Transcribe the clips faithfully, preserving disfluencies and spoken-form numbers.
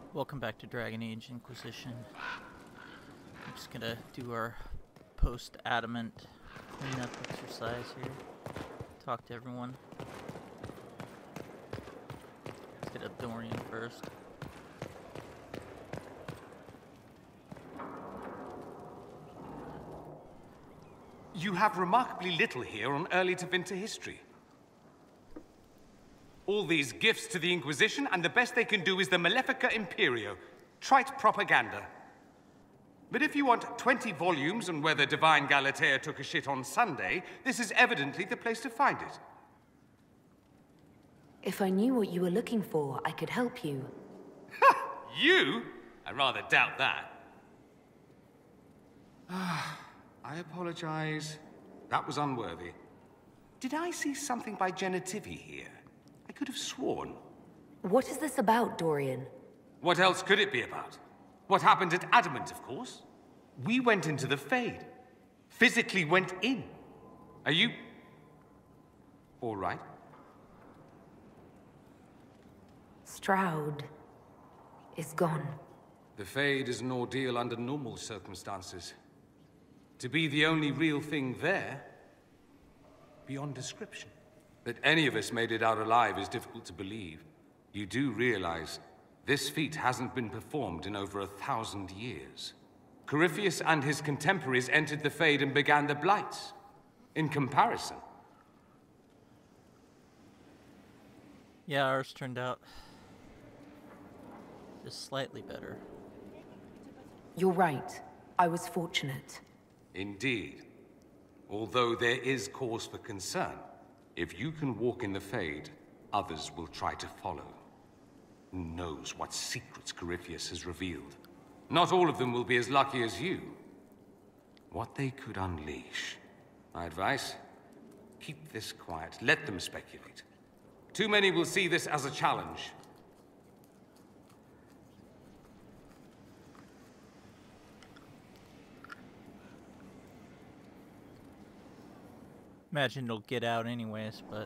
Welcome back to Dragon Age Inquisition. I'm just gonna do our post-Adamant cleanup exercise here. Talk to everyone. Let's get up Dorian first. You have remarkably little here on early to winter history. All these gifts to the Inquisition, and the best they can do is the Malefica Imperio. Trite propaganda. But if you want twenty volumes on whether Divine Galatea took a shit on Sunday, this is evidently the place to find it. If I knew what you were looking for, I could help you. Ha! You? I rather doubt that. I apologize. That was unworthy. Did I see something by Genitivi here? I could have sworn. What is this about, Dorian? What else could it be about? What happened at Adamant, of course. We went into the Fade. Physically went in. Are you... all right? Stroud is gone. The Fade is an ordeal under normal circumstances. To be the only real thing there, beyond description. That any of us made it out alive is difficult to believe. You do realize this feat hasn't been performed in over a thousand years. Corypheus and his contemporaries entered the Fade and began the Blights. In comparison. Yeah, ours turned out just slightly better. You're right. I was fortunate. Indeed. Although there is cause for concern. If you can walk in the Fade, others will try to follow. Who knows what secrets Corypheus has revealed? Not all of them will be as lucky as you. What they could unleash. My advice? Keep this quiet. Let them speculate. Too many will see this as a challenge. Imagine it'll get out anyways, but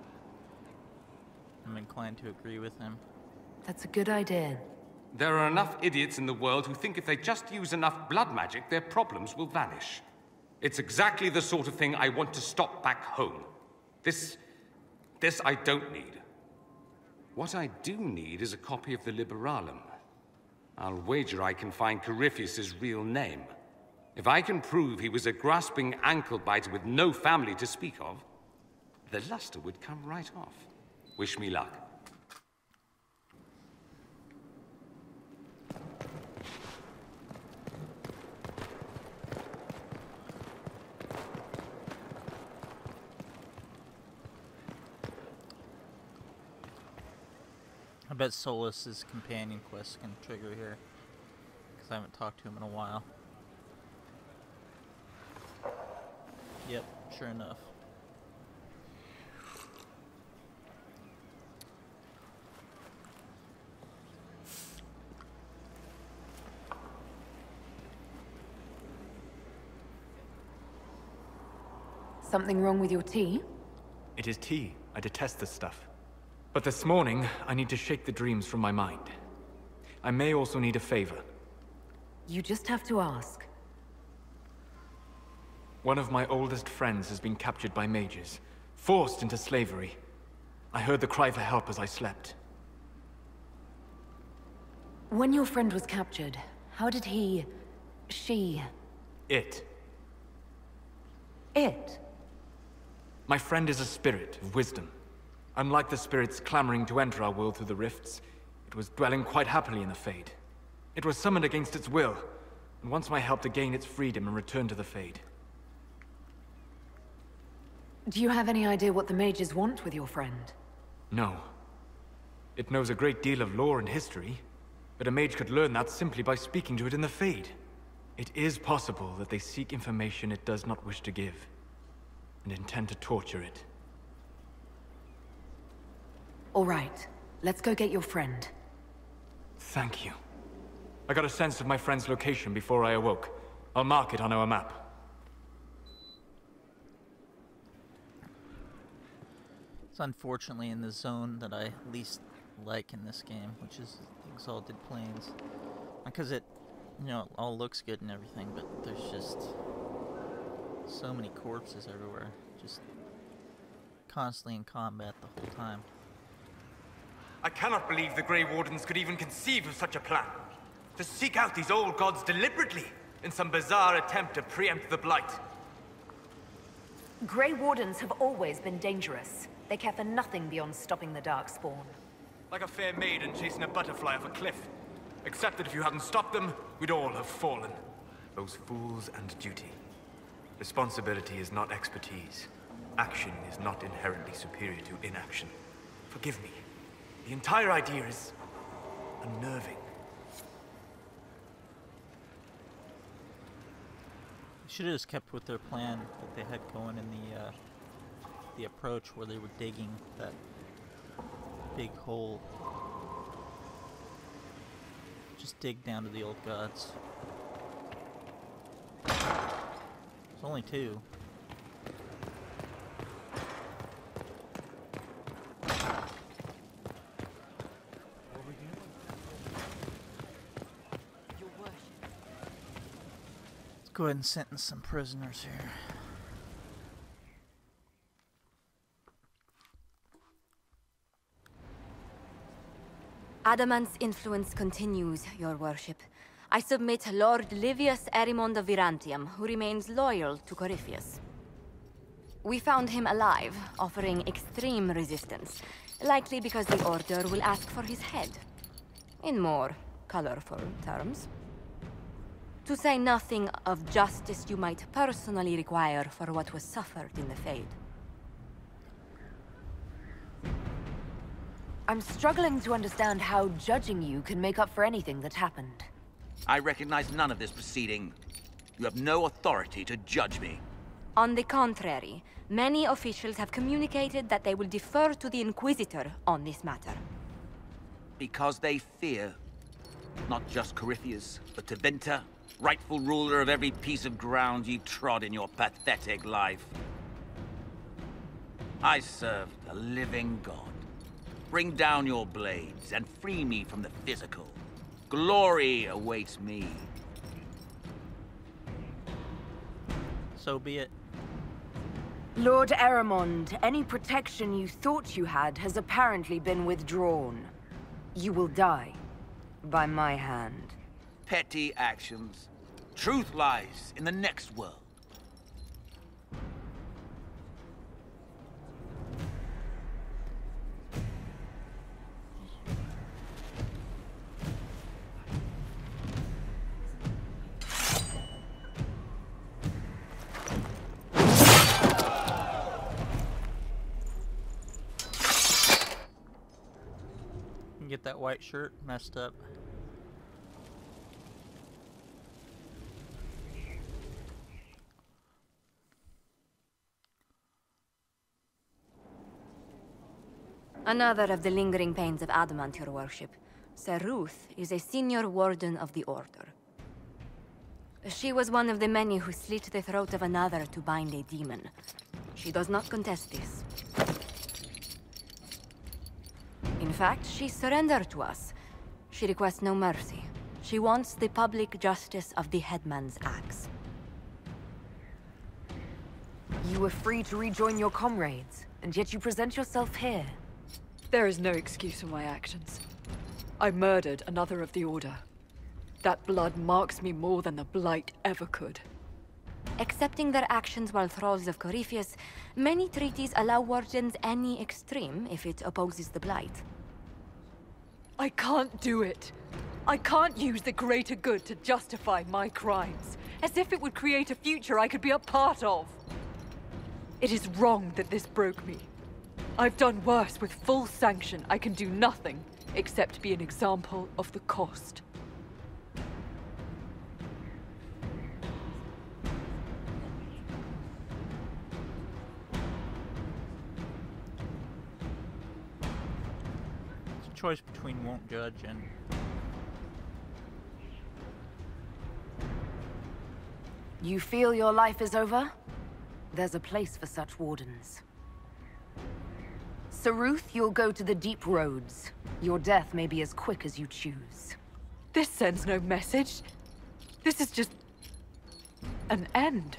I'm inclined to agree with him. That's a good idea. There are enough idiots in the world who think if they just use enough blood magic, their problems will vanish. It's exactly the sort of thing I want to stop back home. This... this I don't need. What I do need is a copy of the Liberalum. I'll wager I can find Corypheus's real name. If I can prove he was a grasping ankle-biter with no family to speak of, the luster would come right off. Wish me luck. I bet Solus's companion quest can trigger here, because I haven't talked to him in a while. Yep, sure enough. Something wrong with your tea? It is tea. I detest this stuff. But this morning, I need to shake the dreams from my mind. I may also need a favor. You just have to ask. One of my oldest friends has been captured by mages, forced into slavery. I heard the cry for help as I slept. When your friend was captured, how did he... she... It. It? My friend is a spirit of wisdom. Unlike the spirits clamoring to enter our world through the rifts, it was dwelling quite happily in the Fade. It was summoned against its will, and wants my help to gain its freedom and return to the Fade. Do you have any idea what the mages want with your friend? No. It knows a great deal of lore and history, but a mage could learn that simply by speaking to it in the Fade. It is possible that they seek information it does not wish to give, and intend to torture it. All right, let's go get your friend. Thank you. I got a sense of my friend's location before I awoke. I'll mark it on our map. It's unfortunately in the zone that I least like in this game, which is Exalted Plains. Because it, you know, all looks good and everything, but there's just so many corpses everywhere. Just constantly in combat the whole time. I cannot believe the Grey Wardens could even conceive of such a plan. To seek out these old gods deliberately in some bizarre attempt to preempt the Blight. Grey Wardens have always been dangerous. They care for nothing beyond stopping the Darkspawn. Like a fair maiden chasing a butterfly off a cliff. Except that if you hadn't stopped them, we'd all have fallen. Those fools and duty. Responsibility is not expertise. Action is not inherently superior to inaction. Forgive me. The entire idea is unnerving. Should have just kept with their plan that they had going in the uh, the approach where they were digging that big hole. Just dig down to the old gods. There's only two. Go ahead and sentence some prisoners here. Adamant's influence continues, your worship. I submit Lord Livius Erimond of Virantium, who remains loyal to Corypheus. We found him alive, offering extreme resistance, likely because the Order will ask for his head. In more colorful terms. To say nothing of justice you might personally require for what was suffered in the Fade. I'm struggling to understand how judging you can make up for anything that happened. I recognize none of this proceeding. You have no authority to judge me. On the contrary, many officials have communicated that they will defer to the Inquisitor on this matter. Because they fear. Not just Corypheus, but Tevinter, rightful ruler of every piece of ground you trod in your pathetic life. I serve the living God. Bring down your blades and free me from the physical. Glory awaits me. So be it. Lord Erimond, any protection you thought you had has apparently been withdrawn. You will die. By my hand. Petty actions. Truth lies in the next world. Get that white shirt messed up. Another of the lingering pains of Adamant, your worship. Sir Ruth is a senior warden of the Order. She was one of the many who slit the throat of another to bind a demon. She does not contest this. In fact, she surrendered to us. She requests no mercy. She wants the public justice of the headman's axe. You were free to rejoin your comrades, and yet you present yourself here. There is no excuse for my actions. I murdered another of the Order. That blood marks me more than the Blight ever could. Accepting their actions while thralls of Corypheus, many treaties allow wardens any extreme if it opposes the Blight. I can't do it. I can't use the greater good to justify my crimes, as if it would create a future I could be a part of. It is wrong that this broke me. I've done worse with full sanction. I can do nothing except be an example of the cost. It's a choice between won't judge and... You feel your life is over? There's a place for such wardens. Saruth, you'll go to the Deep Roads. Your death may be as quick as you choose. This sends no message. This is just... an end.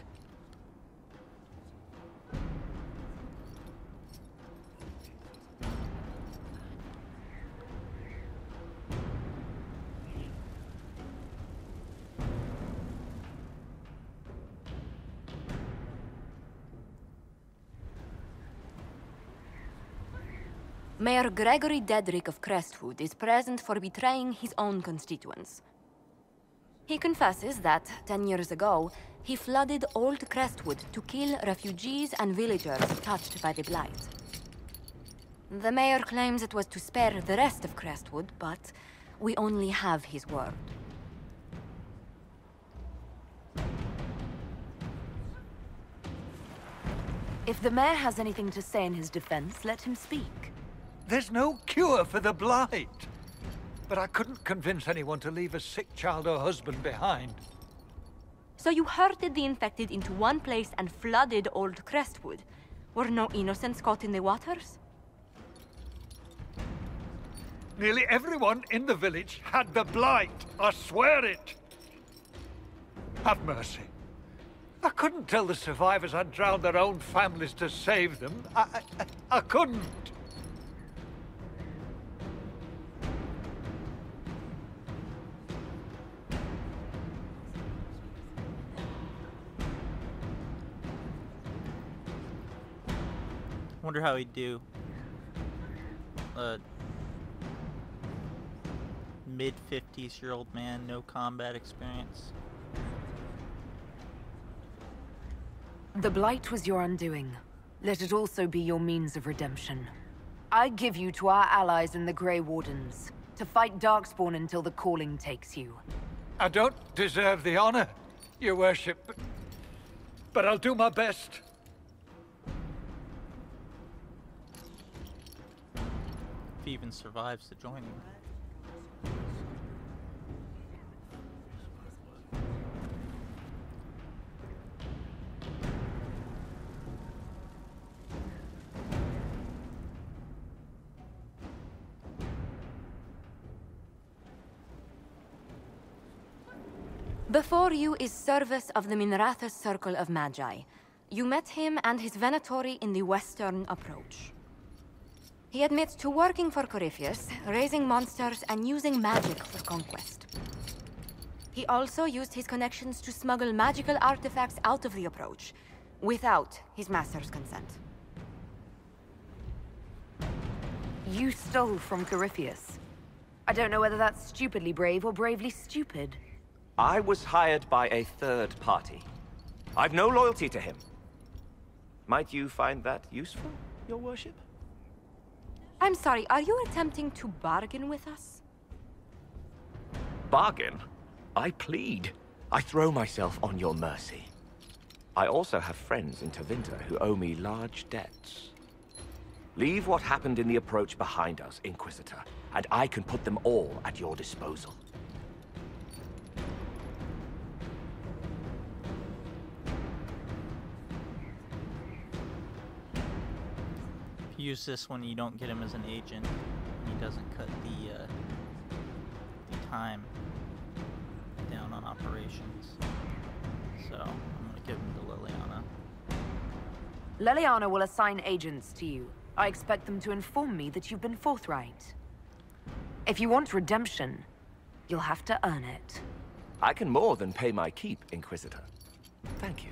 Mayor Gregory Dedrick of Crestwood is present for betraying his own constituents. He confesses that, ten years ago, he flooded Old Crestwood to kill refugees and villagers touched by the Blight. The mayor claims it was to spare the rest of Crestwood, but we only have his word. If the mayor has anything to say in his defense, let him speak. There's no cure for the Blight. But I couldn't convince anyone to leave a sick child or husband behind. So you herded the infected into one place and flooded Old Crestwood. Were no innocents caught in the waters? Nearly everyone in the village had the Blight. I swear it. Have mercy. I couldn't tell the survivors I'd drowned their own families to save them. I, I, I couldn't. Wonder how he'd do. A mid fifties year old man, no combat experience. The Blight was your undoing. Let it also be your means of redemption. I give you to our allies in the Grey Wardens, to fight Darkspawn until the calling takes you. I don't deserve the honor, your worship, but, but I'll do my best. If he even survives the joining. Before you is Service of the Minrathous Circle of Magi. You met him and his Venatori in the western approach. He admits to working for Corypheus, raising monsters and using magic for conquest. He also used his connections to smuggle magical artifacts out of the approach, without his master's consent. You stole from Corypheus. I don't know whether that's stupidly brave or bravely stupid. I was hired by a third party. I've no loyalty to him. Might you find that useful, your worship? I'm sorry, are you attempting to bargain with us? Bargain? I plead. I throw myself on your mercy. I also have friends in Tevinter who owe me large debts. Leave what happened in the approach behind us, Inquisitor, and I can put them all at your disposal. Use this when you don't get him as an agent, and he doesn't cut the, uh, the time down on operations. So, I'm gonna give him to Liliana. Liliana will assign agents to you. I expect them to inform me that you've been forthright. If you want redemption, you'll have to earn it. I can more than pay my keep, Inquisitor. Thank you.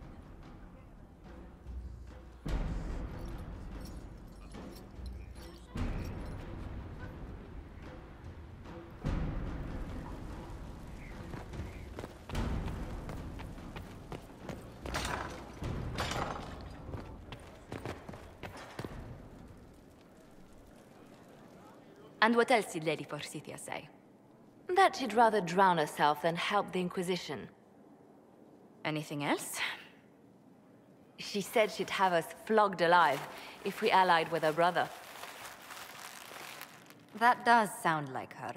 And what else did Lady Forsythia say? That she'd rather drown herself than help the Inquisition. Anything else? She said she'd have us flogged alive if we allied with her brother. That does sound like her.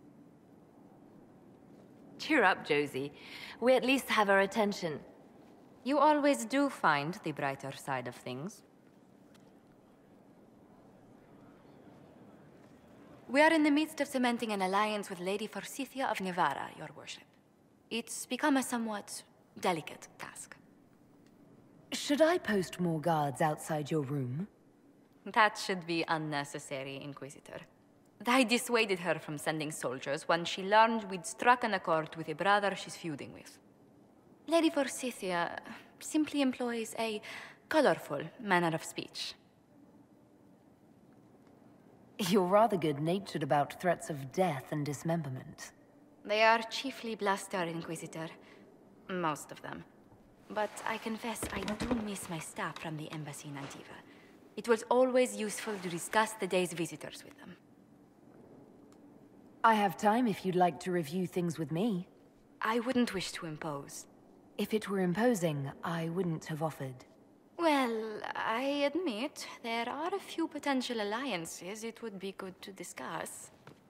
Cheer up, Josie. We at least have her attention. You always do find the brighter side of things. We are in the midst of cementing an alliance with Lady Forsythia of Navarra, your worship. It's become a somewhat delicate task. Should I post more guards outside your room? That should be unnecessary, Inquisitor. I dissuaded her from sending soldiers when she learned we'd struck an accord with a brother she's feuding with. Lady Forsythia simply employs a colorful manner of speech. You're rather good-natured about threats of death and dismemberment. They are chiefly bluster, Inquisitor. Most of them. But I confess I do miss my staff from the embassy in Antiva. It was always useful to discuss the day's visitors with them. I have time if you'd like to review things with me. I wouldn't wish to impose. If it were imposing, I wouldn't have offered. Well, I admit, there are a few potential alliances it would be good to discuss.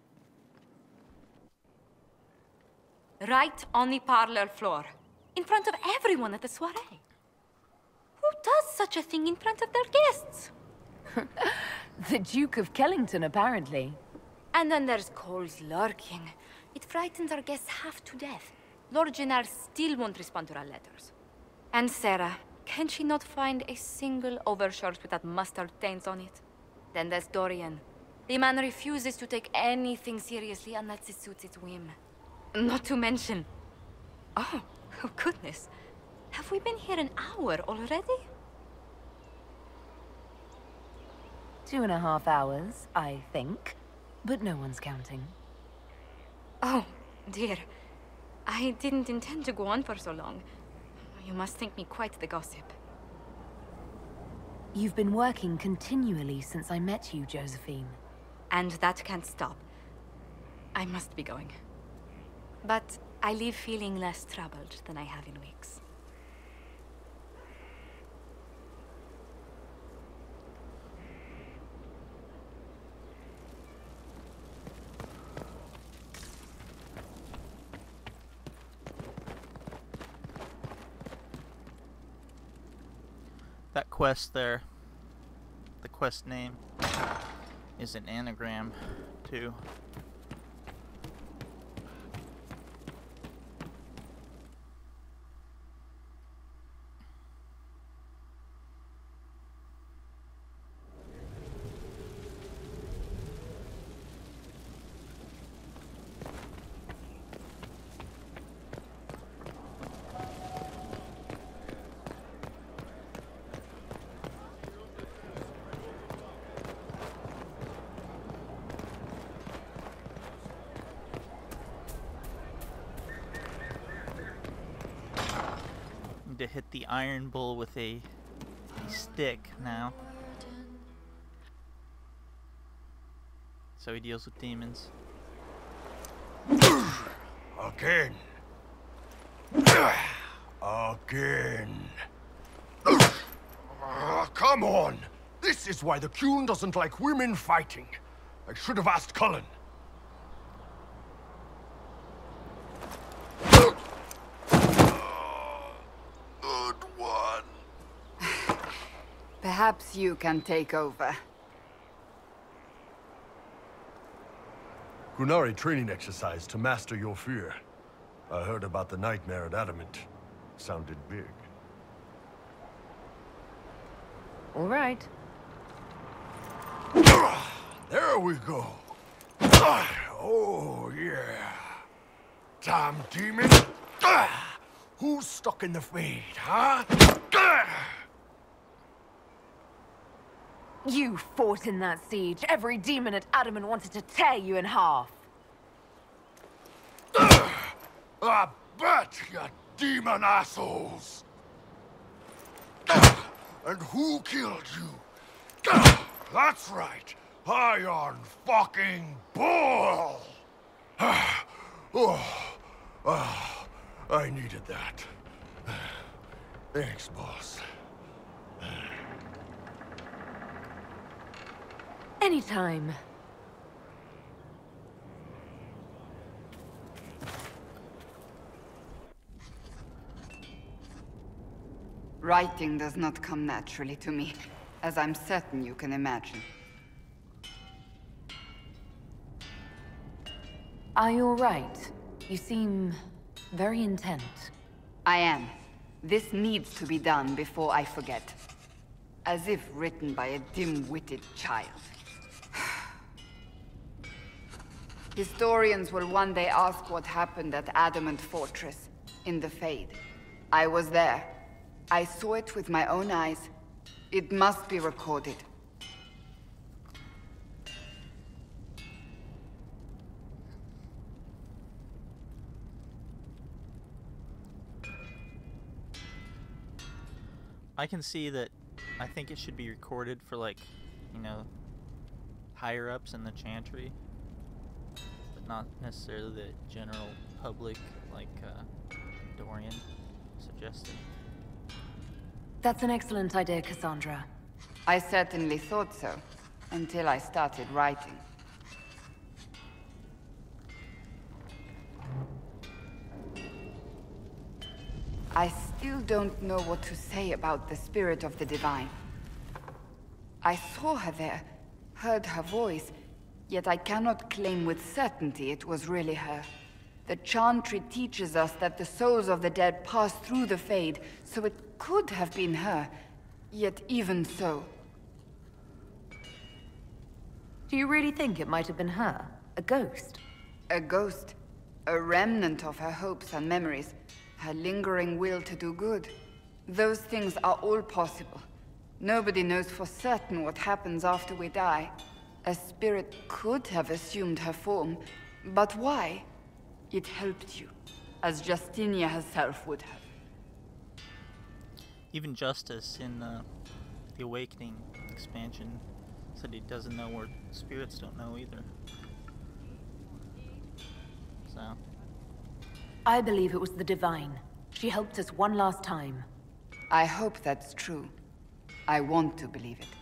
Right on the parlor floor, in front of everyone at the soiree. Who does such a thing in front of their guests? The Duke of Kellington, apparently. And then there's Cole's lurking. It frightens our guests half to death. Lord Gennard still won't respond to our letters. And Sarah, can she not find a single overshirt without mustard stains on it? Then there's Dorian. The man refuses to take anything seriously unless it suits its whim. Not to mention... Oh, oh goodness. Have we been here an hour already? Two and a half hours, I think. But no one's counting. Oh, dear. I didn't intend to go on for so long. You must think me quite the gossip. You've been working continually since I met you, Josephine. And that can't stop. I must be going. But I leave feeling less troubled than I have in weeks. That quest there, the quest name, is an anagram, too. To hit the Iron Bull with a, a stick now. So he deals with demons. Again. Again. Uh, come on! This is why the Qun doesn't like women fighting. I should have asked Cullen. Perhaps you can take over. Qunari training exercise to master your fear. I heard about the nightmare at Adamant. Sounded big. All right. There we go. Oh, yeah. Damn demon. Who's stuck in the fade, huh? You fought in that siege. Every demon at Adamant wanted to tear you in half. I bet, you demon assholes! And who killed you? That's right, Iron fucking Bull! Oh, oh, I needed that. Thanks, boss. Anytime. Writing does not come naturally to me, as I'm certain you can imagine. Are you alright? You seem very intent. I am. This needs to be done before I forget. As if written by a dim-witted child. Historians will one day ask what happened at Adamant Fortress, in the Fade. I was there. I saw it with my own eyes. It must be recorded. I can see that. I think it should be recorded for, like, you know, higher ups in the chantry, but not necessarily the general public, like uh, Dorian suggested. That's an excellent idea, Cassandra. I certainly thought so, until I started writing. I still don't know what to say about the spirit of the divine. I saw her there, heard her voice, yet I cannot claim with certainty it was really her. The chantry teaches us that the souls of the dead pass through the Fade, so it could have been her, yet even so. Do you really think it might have been her? A ghost? A ghost. A remnant of her hopes and memories. Her lingering will to do good. Those things are all possible. Nobody knows for certain what happens after we die. A spirit could have assumed her form, but why? It helped you, as Justinia herself would have. Even Justice in uh, the Awakening expansion said he doesn't know, or spirits don't know either. So... I believe it was the Divine. She helped us one last time. I hope that's true. I want to believe it.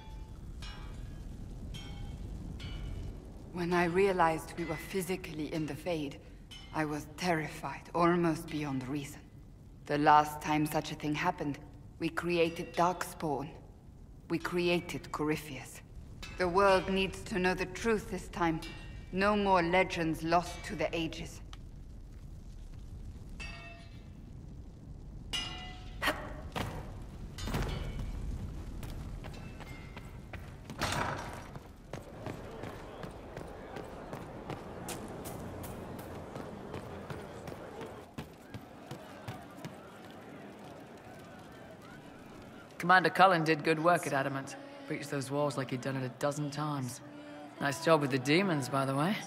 When I realized we were physically in the Fade, I was terrified, almost beyond reason. The last time such a thing happened, we created Darkspawn. We created Corypheus. The world needs to know the truth this time. No more legends lost to the ages. Commander Cullen did good work at Adamant. Breached those walls like he'd done it a dozen times. Nice job with the demons, by the way.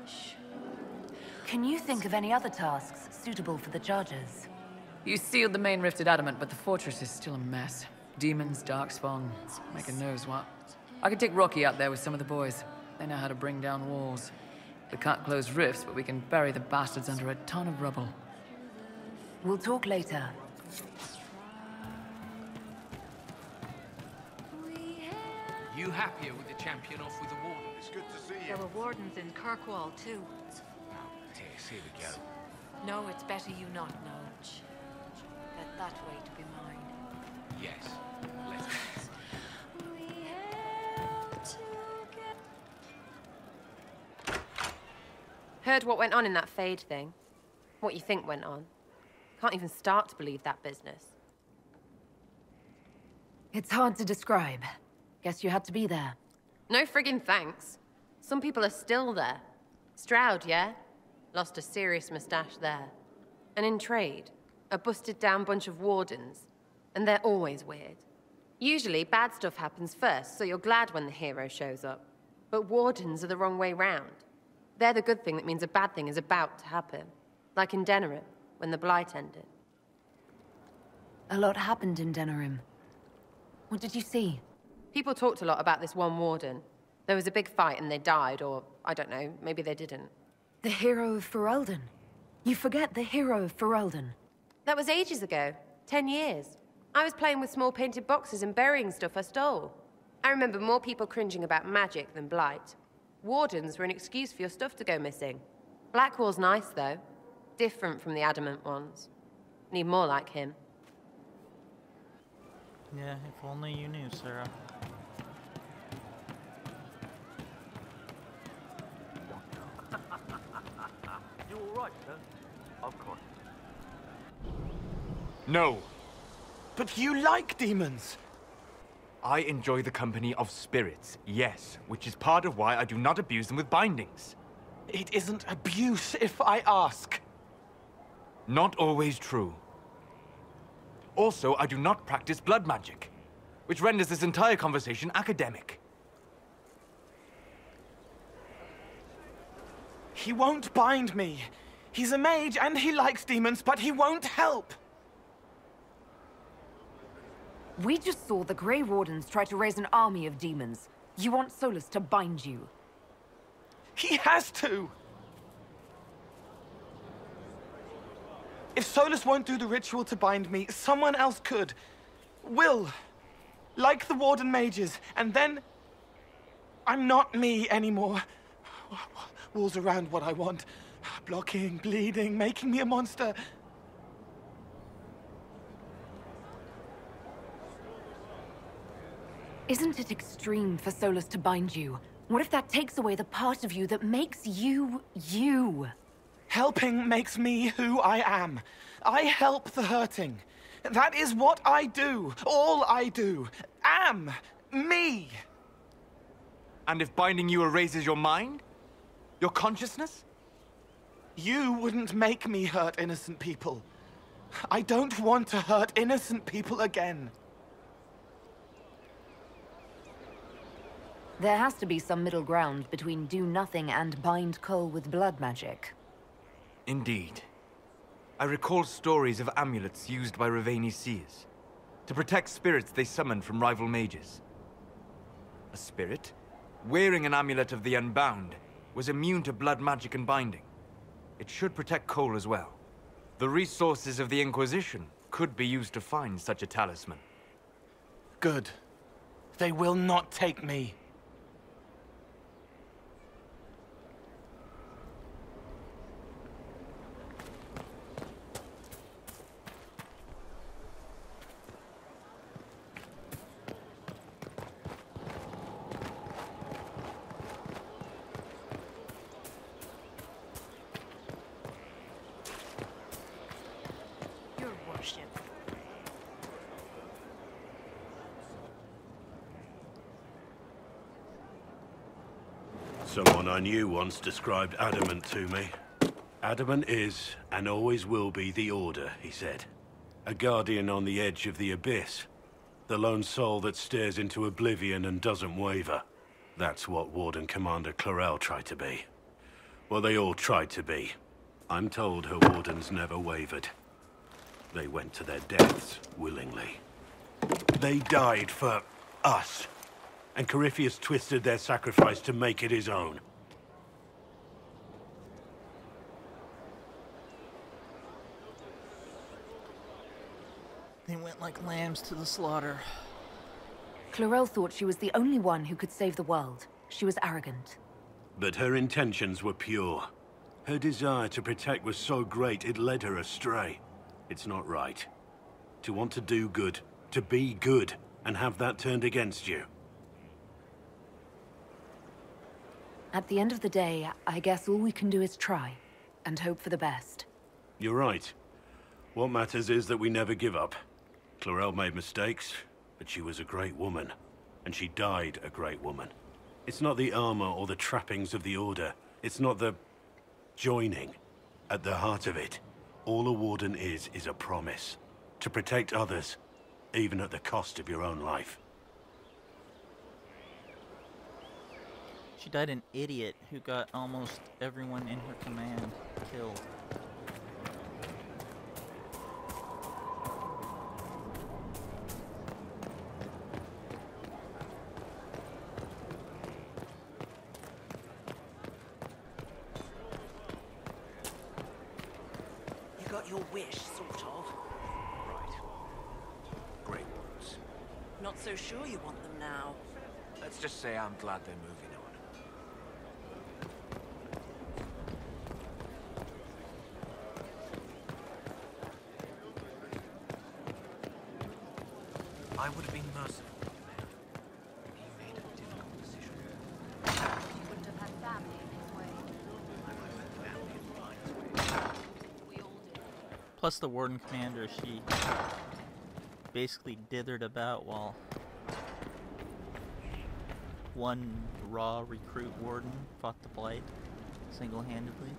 Can you think of any other tasks suitable for the Chargers? You sealed the main rift at Adamant, but the fortress is still a mess. Demons, darkspawn, making knows what. I could take Rocky out there with some of the boys. They know how to bring down walls. We can't close rifts, but we can bury the bastards under a ton of rubble. We'll talk later. You happier with the champion off with the warden? It's good to see you. There were wardens in Kirkwall, too. Oh, dear, here we go. No, it's better you not know. Let that weight be mine. Yes, let's. Heard what went on in that Fade thing? What you think went on? Can't even start to believe that business. It's hard to describe. Guess you had to be there. No friggin' thanks. Some people are still there. Stroud, yeah? Lost a serious mustache there. And in trade, a busted down bunch of wardens. And they're always weird. Usually, bad stuff happens first, so you're glad when the hero shows up. But wardens are the wrong way round. They're the good thing that means a bad thing is about to happen. Like in Denerim, when the Blight ended. A lot happened in Denerim. What did you see? People talked a lot about this one warden. There was a big fight and they died, or, I don't know, maybe they didn't. The hero of Ferelden. You forget the hero of Ferelden. That was ages ago. Ten years. I was playing with small painted boxes and burying stuff I stole. I remember more people cringing about magic than Blight. Wardens were an excuse for your stuff to go missing. Blackwall's nice, though. Different from the Adamant ones. Need more like him. Yeah, if only you knew, Sarah. You all right, sir? Of course. No. But you like demons! I enjoy the company of spirits, yes, which is part of why I do not abuse them with bindings. It isn't abuse if I ask. Not always true. Also, I do not practice blood magic, which renders this entire conversation academic. He won't bind me. He's a mage and he likes demons, but he won't help. We just saw the Grey Wardens try to raise an army of demons. You want Solus to bind you? He has to! If Solus won't do the ritual to bind me, someone else could. Will. Like the Warden mages, and then... I'm not me anymore. Walls around what I want. Blocking, bleeding, making me a monster. Isn't it extreme for Solus to bind you? What if that takes away the part of you that makes you, you? Helping makes me who I am. I help the hurting. That is what I do. All I do. Am. Me. And if binding you erases your mind? Your consciousness? You wouldn't make me hurt innocent people. I don't want to hurt innocent people again. There has to be some middle ground between do nothing and bind Cole with blood magic. Indeed. I recall stories of amulets used by Raveni seers to protect spirits they summoned from rival mages. A spirit, wearing an amulet of the Unbound, was immune to blood magic and binding. It should protect Cole as well. The resources of the Inquisition could be used to find such a talisman. Good. They will not take me. Someone I knew once described Adamant to me. Adamant is, and always will be, the Order, he said. A guardian on the edge of the abyss. The lone soul that stares into oblivion and doesn't waver. That's what Warden Commander Clarel tried to be. Well, they all tried to be. I'm told her wardens never wavered. They went to their deaths willingly. They died for us. And Corypheus twisted their sacrifice to make it his own. They went like lambs to the slaughter. Clarel thought she was the only one who could save the world. She was arrogant. But her intentions were pure. Her desire to protect was so great it led her astray. It's not right. To want to do good, to be good, and have that turned against you. At the end of the day, I guess all we can do is try, and hope for the best. You're right. What matters is that we never give up. Clarel made mistakes, but she was a great woman. And she died a great woman. It's not the armor or the trappings of the Order. It's not the... joining. At the heart of it, all a Warden is, is a promise. To protect others, even at the cost of your own life. She died an idiot who got almost everyone in her command killed. You got your wish, sort of. Right. Great ones. Not so sure you want them now. Let's just say I'm glad they're moving on. I would have been merciful. He made a difficult decision. You wouldn't have had family in his way. I would have had family in mine's way. Plus the Warden Commander, she basically dithered about while one raw recruit Warden fought the Blight single-handedly.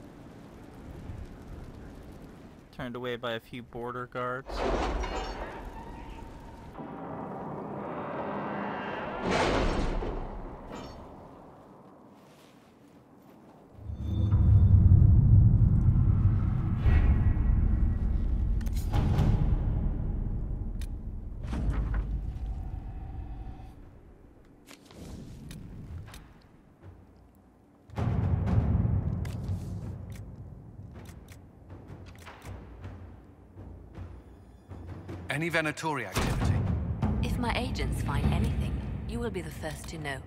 Turned away by a few border guards. Any Venatori activity? If my agents find anything, you will be the first to know.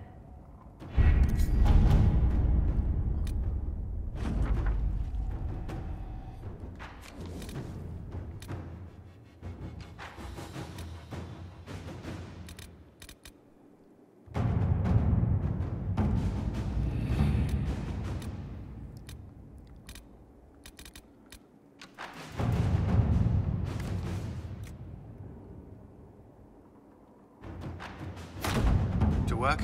Work?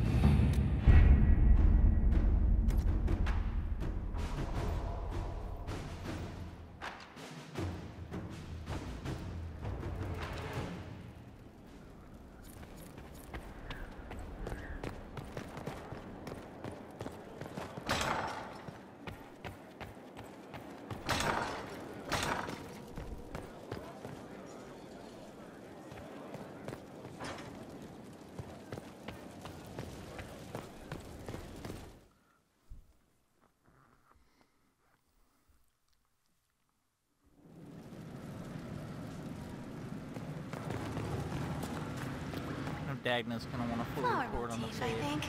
Dagna's gonna want to full Flower report on the motif, I fade. think.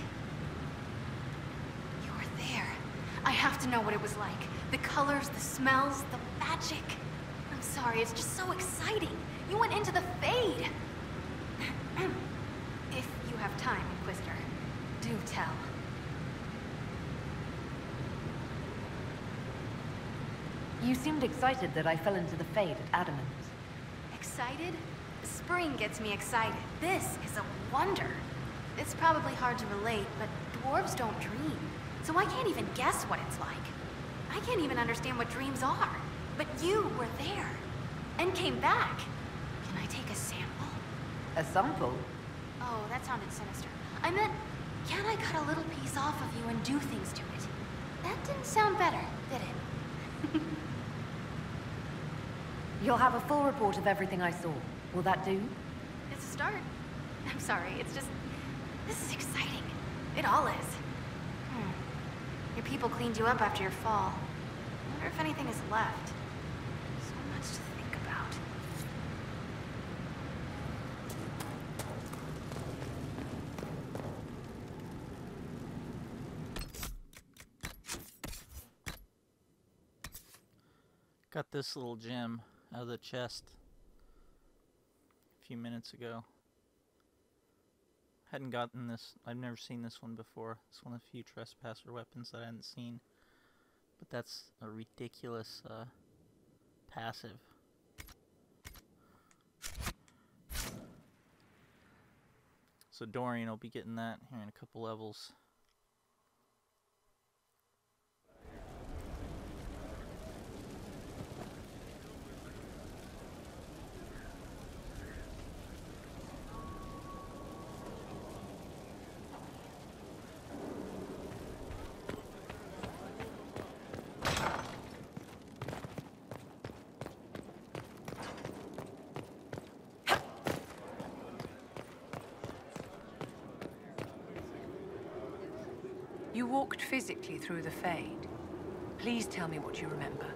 You were there. I have to know what it was like. The colors, the smells, the magic. I'm sorry, it's just so exciting. You went into the Fade. If you have time, Inquisitor, do tell. You seemed excited that I fell into the Fade at Adamant. Excited? Spring gets me excited. This is a wonder. It's probably hard to relate, but dwarves don't dream. So I can't even guess what it's like. I can't even understand what dreams are. But you were there. And came back. Can I take a sample? A sample? Oh, that sounded sinister. I meant, can I cut a little piece off of you and do things to it? That didn't sound better, did it? You'll have a full report of everything I saw. Will that do? It's a start. I'm sorry, it's just... This is exciting. It all is. Hmm. Your people cleaned you up after your fall. I wonder if anything is left. So much to think about. Got this little gem out of the chest a few minutes ago. Hadn't gotten this, I've never seen this one before. It's one of the few trespasser weapons that I hadn't seen. But that's a ridiculous uh, passive. So Dorian will be getting that here in a couple levels. You walked physically through the Fade. Please tell me what you remember.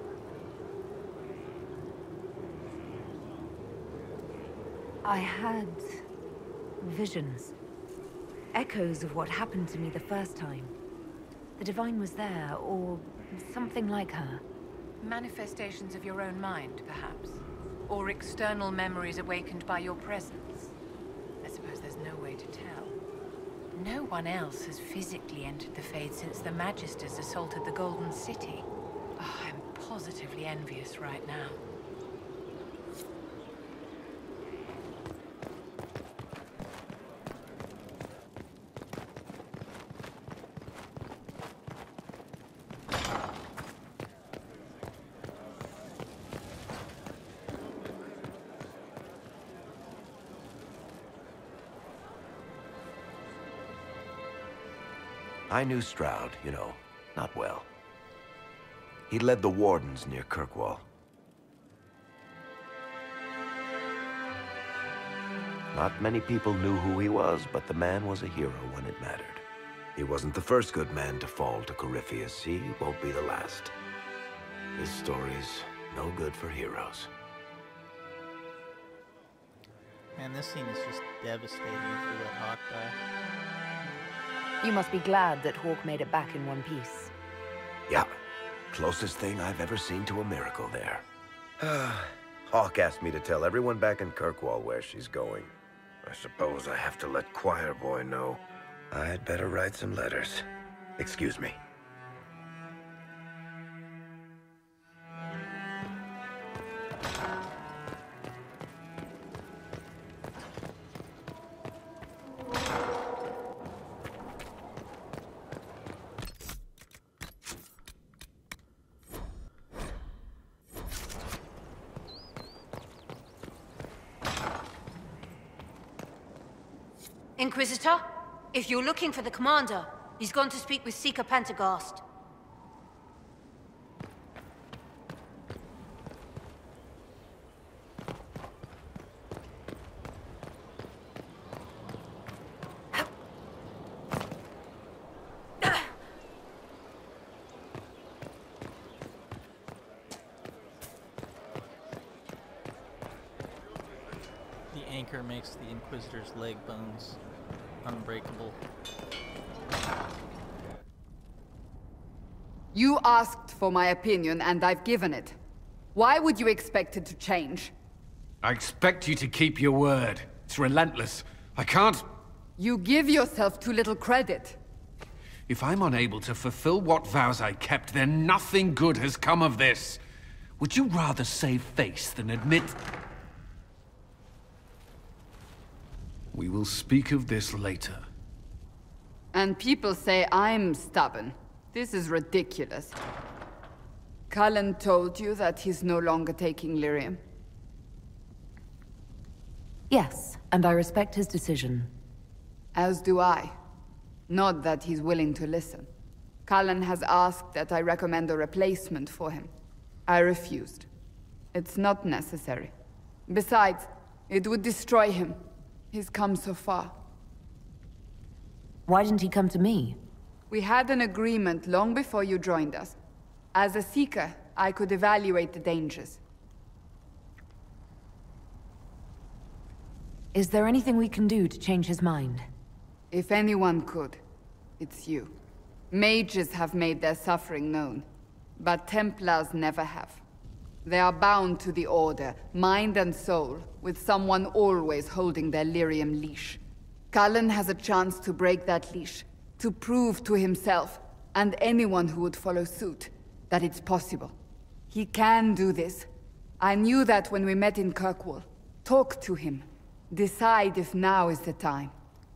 I had visions. Echoes of what happened to me the first time. The Divine was there, or something like her. Manifestations of your own mind, perhaps? Or external memories awakened by your presence? I suppose there's no way to tell. No one else has physically entered the Fade since the Magisters assaulted the Golden City. Oh, I'm positively envious right now. I knew Stroud, you know, not well. He led the Wardens near Kirkwall. Not many people knew who he was, but the man was a hero when it mattered. He wasn't the first good man to fall to Corypheus. He won't be the last. This story's no good for heroes. Man, this scene is just devastating if you let Hawk die. You must be glad that Hawk made it back in one piece. Yeah. Closest thing I've ever seen to a miracle there. Hawk asked me to tell everyone back in Kirkwall where she's going. I suppose I have to let Choir Boy know. I'd better write some letters. Excuse me. Inquisitor, if you're looking for the commander, he's gone to speak with Seeker Pentecost. The anchor makes the Inquisitor's leg bones unbreakable. You asked for my opinion, and I've given it. Why would you expect it to change? I expect you to keep your word. It's relentless. I can't... You give yourself too little credit. If I'm unable to fulfill what vows I kept, then nothing good has come of this. Would you rather save face than admit... We will speak of this later. And people say I'm stubborn. This is ridiculous. Cullen told you that he's no longer taking lyrium? Yes, and I respect his decision. As do I. Not that he's willing to listen. Cullen has asked that I recommend a replacement for him. I refused. It's not necessary. Besides, it would destroy him. He's come so far. Why didn't he come to me? We had an agreement long before you joined us. As a Seeker, I could evaluate the dangers. Is there anything we can do to change his mind? If anyone could, it's you. Mages have made their suffering known, but Templars never have. They are bound to the Order, mind and soul, with someone always holding their lyrium leash. Cullen has a chance to break that leash, to prove to himself, and anyone who would follow suit, that it's possible. He can do this. I knew that when we met in Kirkwall. Talk to him. Decide if now is the time.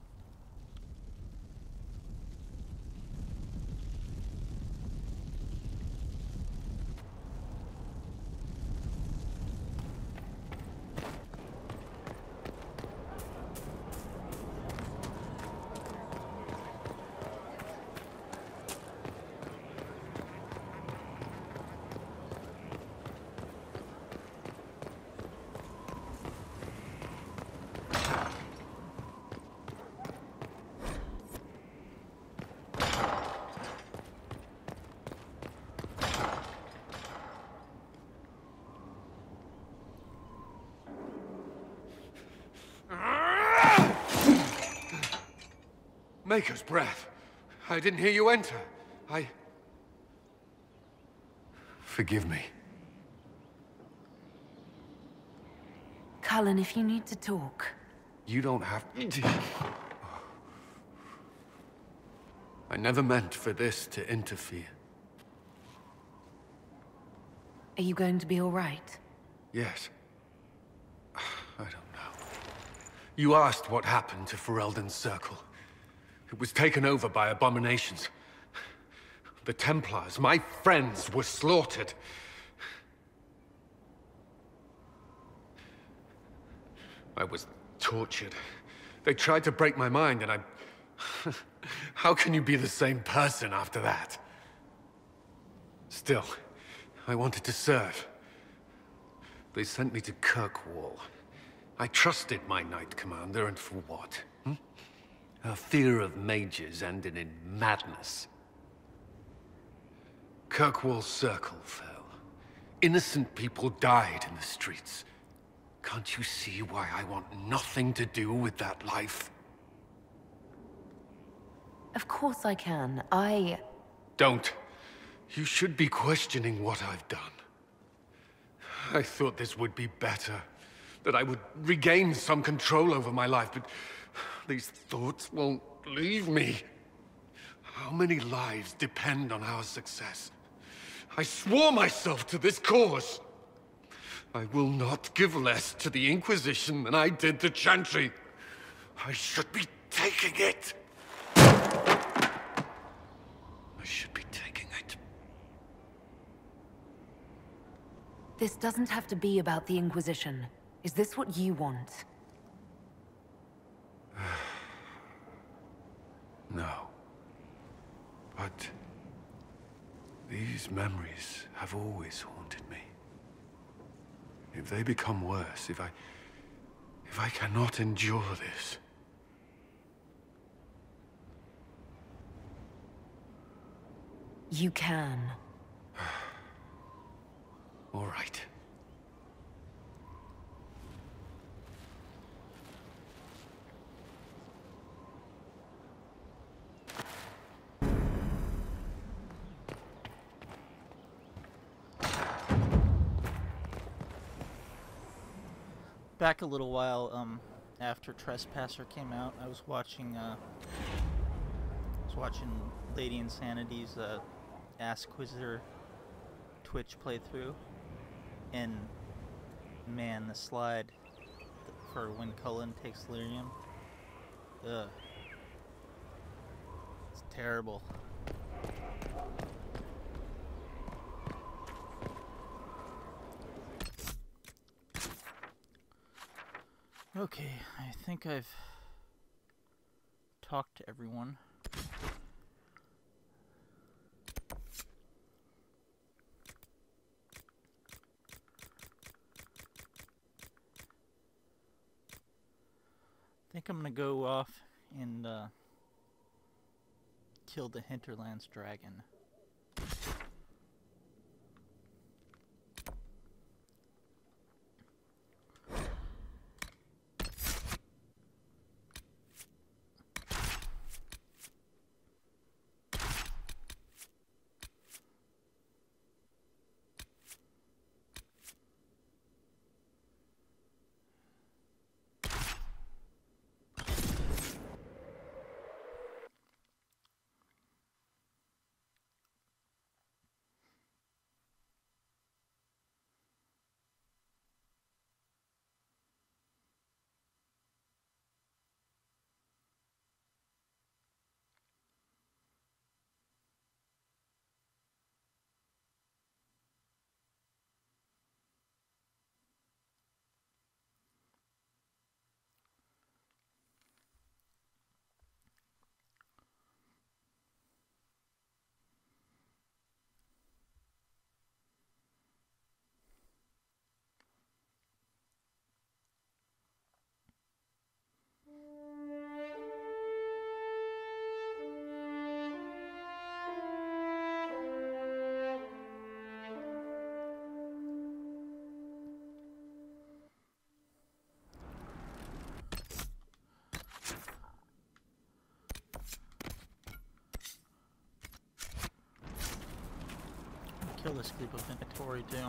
Maker's breath. I didn't hear you enter. I... Forgive me. Cullen, if you need to talk... You don't have... I never meant for this to interfere. Are you going to be all right? Yes. I don't know. You asked what happened to Ferelden's Circle. It was taken over by abominations. The Templars, my friends, were slaughtered. I was tortured. They tried to break my mind, and I... How can you be the same person after that? Still, I wanted to serve. They sent me to Kirkwall. I trusted my Knight Commander, and for what? Hmm? Her fear of mages ended in madness. Kirkwall Circle fell. Innocent people died in the streets. Can't you see why I want nothing to do with that life? Of course I can. I... Don't. You should be questioning what I've done. I thought this would be better. That I would regain some control over my life, but these thoughts won't leave me. How many lives depend on our success? I swore myself to this cause. I will not give less to the Inquisition than I did to Chantry. I should be taking it. I should be taking it. This doesn't have to be about the Inquisition. Is this what you want? No. But these memories have always haunted me. If they become worse, if I... if I cannot endure this... You can. All right. Back a little while um, after Trespasser came out, I was watching uh, I was watching Lady Insanity's uh, Inquisitor Twitch playthrough, and man, the slide for when Cullen takes Lyrium, ugh, it's terrible. Okay, I think I've talked to everyone. I think I'm gonna go off and uh, kill the Hinterlands dragon. Kill this group of inventory too.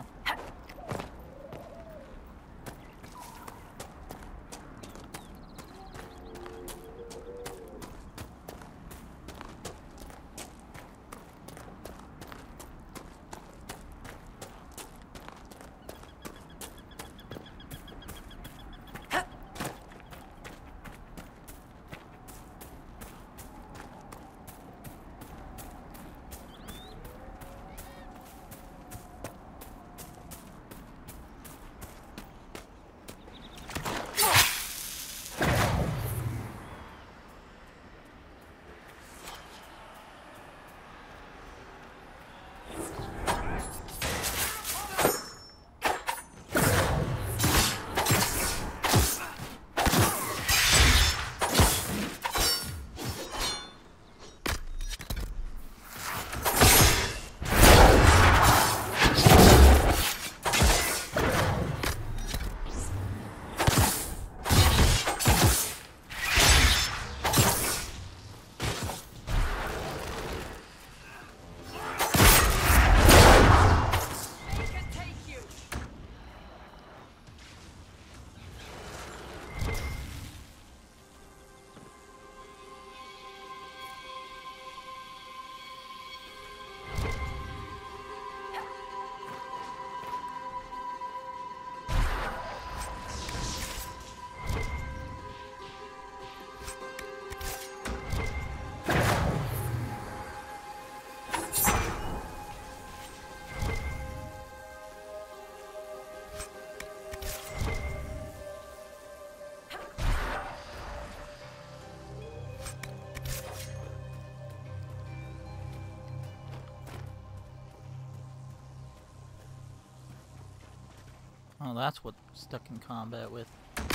Oh, that's what stuck in combat with.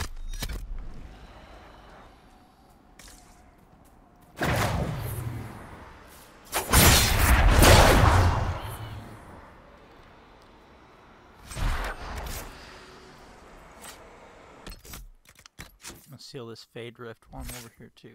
Let's seal this Fade Rift while I'm over here too.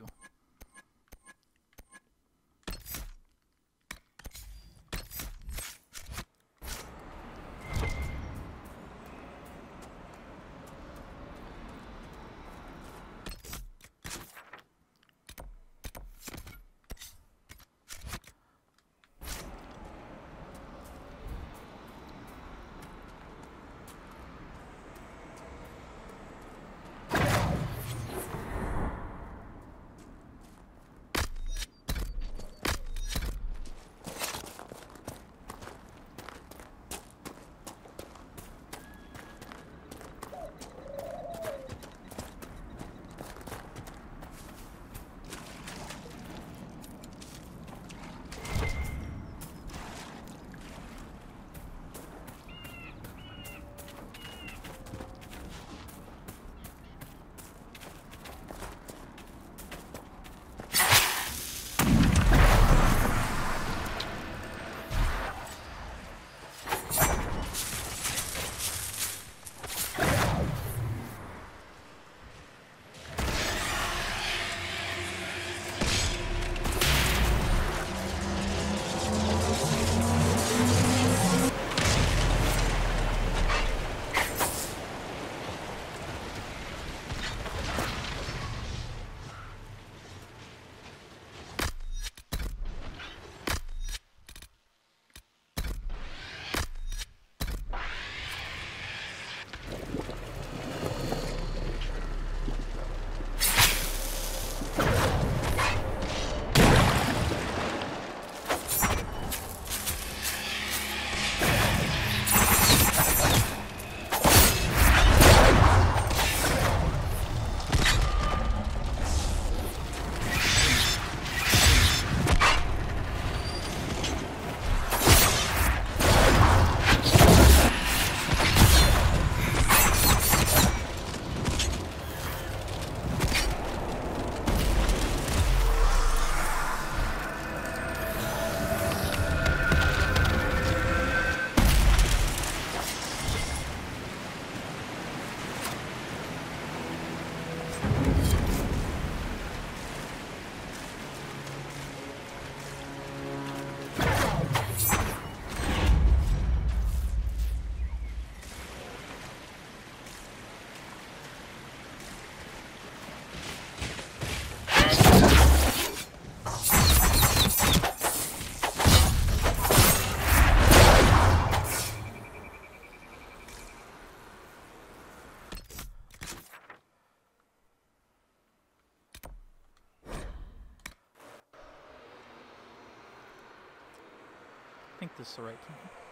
I think this is the right time.